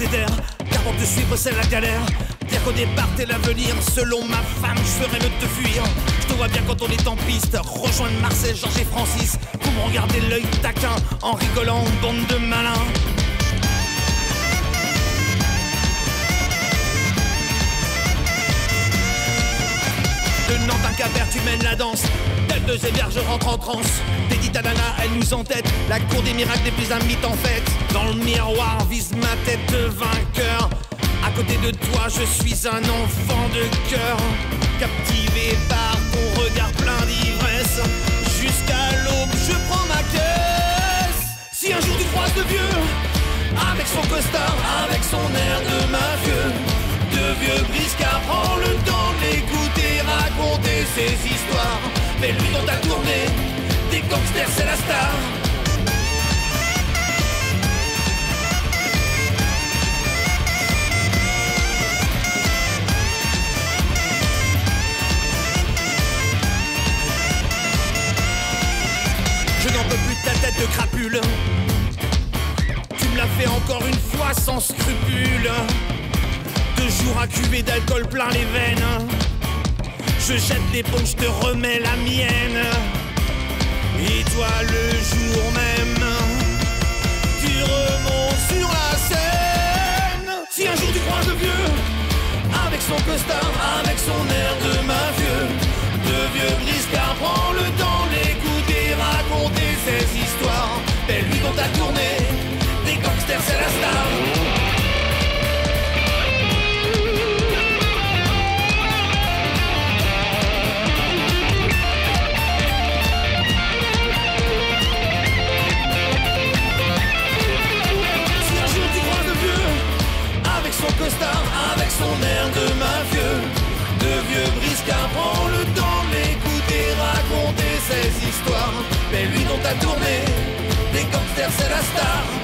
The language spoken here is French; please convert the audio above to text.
sauter d'air, capable de suivre c'est la galère. Dire qu'au départ t'es l'avenir, selon ma femme je ferais mieux de te fuir. Je te vois bien quand on est en piste, rejoindre Marcel, Georges et Francis, pour me regarder l'œil taquin, en rigolant, bande de malins. De Nantes à Quimper, tu mènes la danse. Tel de Zébière, je rentre en transe. Dédite à Nana, elle nous entête. La cour des miracles des plus mythes en fait. Dans le miroir vise ma tête de vainqueur. À côté de toi, je suis un enfant de cœur. Captivé par ton regard plein d'ivresse. Jusqu'à l'aube, je prends ma caisse. Si un jour tu croises le vieux, avec son costard, avec son air de mafieux, de vieux briscard, prends le temps de l'écouter, raconter ses histoires. Mais lui dont t'as tourné, des gangsters c'est la star. Je n'en peux plus de ta tête de crapule. Tu me l'as fait encore une fois sans scrupule. 2 jours à cuver d'alcool plein les veines. Je jette l'éponge, je te remets la mienne. Et toi le jour même, tu remontes sur la scène. Si un jour tu croises le vieux, avec son costard, avec son air de mafieux, de vieux briscard, prends le temps d'écouter, raconter ses histoires. Mais lui dont t'as tourné, des gangsters c'est la star. Avec son air de mafieux, de vieux briscard, prends le temps de l'écouter, raconter ses histoires. Mais lui dont t'as tourné, des gangsters c'est la star.